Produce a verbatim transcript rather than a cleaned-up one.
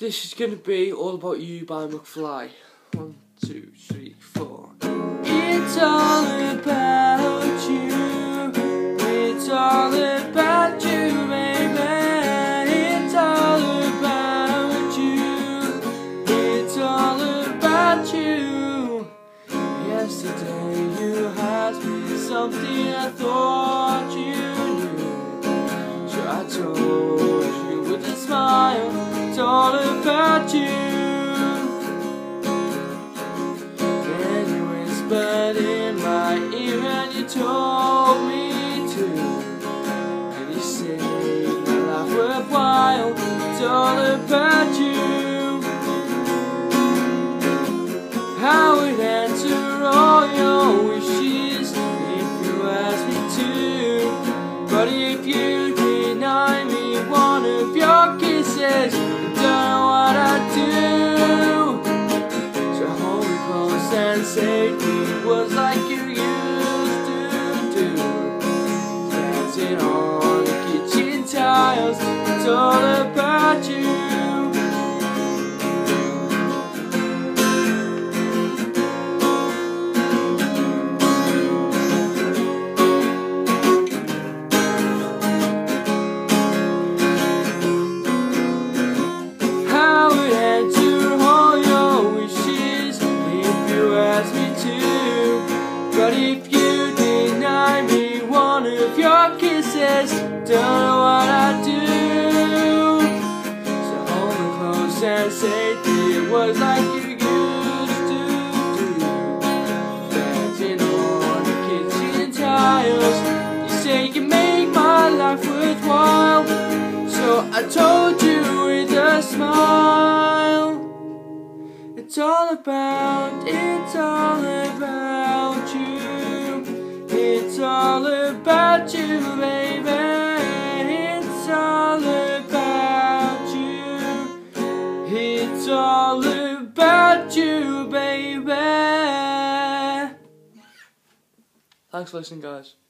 This is gonna be All About You by McFly. One, two, three, four. It's all about you. It's all about you, baby. It's all about you. It's all about you. Yesterday you asked me something I thought you knew, so I told you with a smile. It's all about you. Then you whispered in my ear and you told me to, and you said my life worthwhile. It's all about you. I would answer all your wishes if you asked me to, but if you deny me one of your kisses, it was like you used to do, dancing on the kitchen tiles. It's all about you. I would answer all your wishes if you asked me to, but if you deny me one of your kisses, don't know what I do. So hold me close and say it was like you used to do, dancing on the kitchen tiles. You say you make my life worthwhile, so I told you with a smile. It's all about, it's all about you. It's all about you, baby. It's all about you. It's all about you, baby. Thanks for listening, guys.